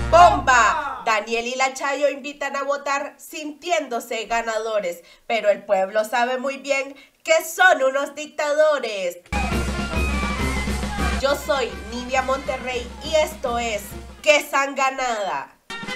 ¡Bomba! Daniel y la Chayo invitan a votar sintiéndose ganadores, pero el pueblo sabe muy bien que son unos dictadores. Yo soy Nidia Monterrey y esto es ¡Qué sanganada!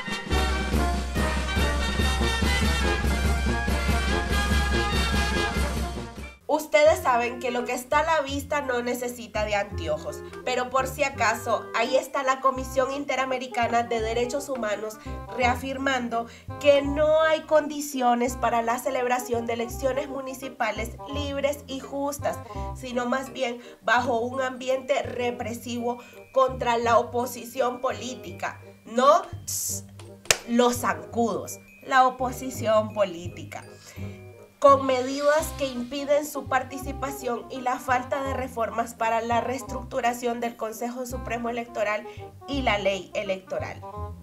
Ustedes saben que lo que está a la vista no necesita de anteojos, pero por si acaso, ahí está la Comisión Interamericana de Derechos Humanos reafirmando que no hay condiciones para la celebración de elecciones municipales libres y justas, sino más bien bajo un ambiente represivo contra la oposición política, no los zancudos, la oposición política, con medidas que impiden su participación y la falta de reformas para la reestructuración del Consejo Supremo Electoral y la ley electoral.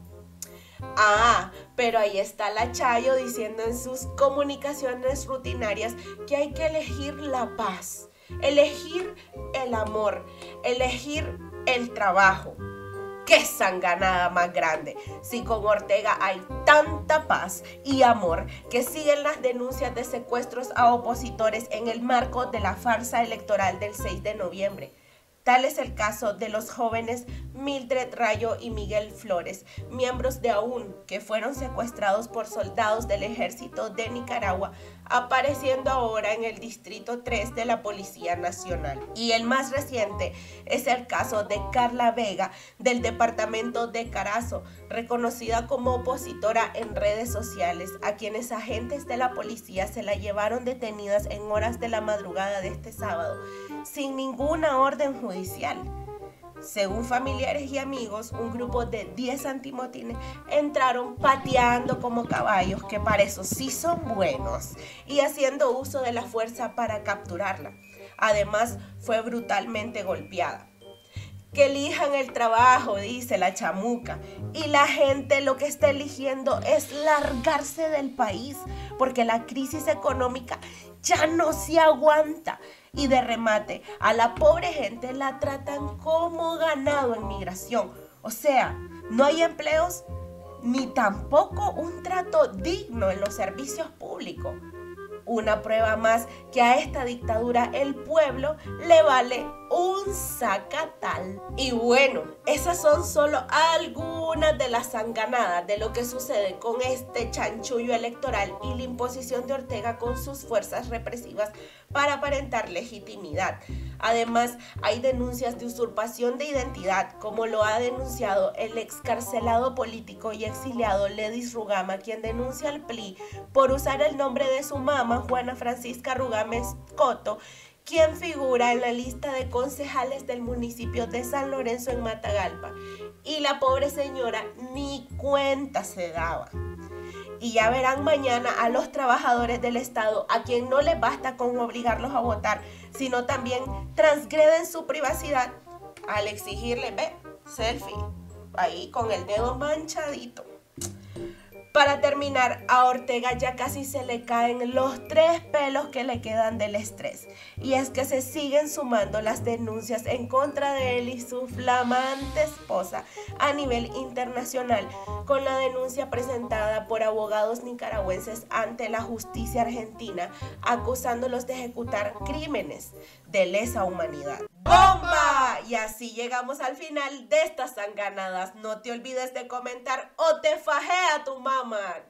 Pero ahí está la Chayo diciendo en sus comunicaciones rutinarias que hay que elegir la paz, elegir el amor, elegir el trabajo. ¡Qué sanganada más grande! Si con Ortega hay tanta paz y amor que siguen las denuncias de secuestros a opositores en el marco de la farsa electoral del 6 de noviembre. Tal es el caso de los jóvenes Mildred Rayo y Miguel Flores, miembros de AUN, que fueron secuestrados por soldados del ejército de Nicaragua, apareciendo ahora en el Distrito 3 de la Policía Nacional. Y el más reciente es el caso de Carla Vega, del departamento de Carazo, reconocida como opositora en redes sociales, a quienes agentes de la policía se la llevaron detenidas en horas de la madrugada de este sábado, sin ninguna orden judicial. Según familiares y amigos, un grupo de 10 antimotines entraron pateando como caballos, que para eso sí son buenos, y haciendo uso de la fuerza para capturarla. Además, fue brutalmente golpeada. Que elijan el trabajo, dice la chamuca, y la gente lo que está eligiendo es largarse del país, porque la crisis económica ya no se aguanta. Y de remate, a la pobre gente la tratan como ganado en migración. O sea, no hay empleos ni tampoco un trato digno en los servicios públicos. Una prueba más que a esta dictadura el pueblo le vale un sacatal. Y bueno, esas son solo algunas de las sanganadas de lo que sucede con este chanchullo electoral y la imposición de Ortega con sus fuerzas represivas para aparentar legitimidad. Además, hay denuncias de usurpación de identidad, como lo ha denunciado el excarcelado político y exiliado Ledis Rugama, quien denuncia al PLI por usar el nombre de su mamá, Juana Francisca Rugames Coto, quien figura en la lista de concejales del municipio de San Lorenzo en Matagalpa. Y la pobre señora ni cuenta se daba. Y ya verán mañana a los trabajadores del Estado, a quien no les basta con obligarlos a votar, sino también transgreden su privacidad al exigirle, selfie, ahí con el dedo manchadito. Para terminar, a Ortega ya casi se le caen los 3 pelos que le quedan del estrés. Y es que se siguen sumando las denuncias en contra de él y su flamante esposa a nivel internacional, con la denuncia presentada por abogados nicaragüenses ante la justicia argentina, acusándolos de ejecutar crímenes de lesa humanidad. ¡Bomba! Y así llegamos al final de estas sanganadas. No te olvides de comentar o te fajé a tu mamá.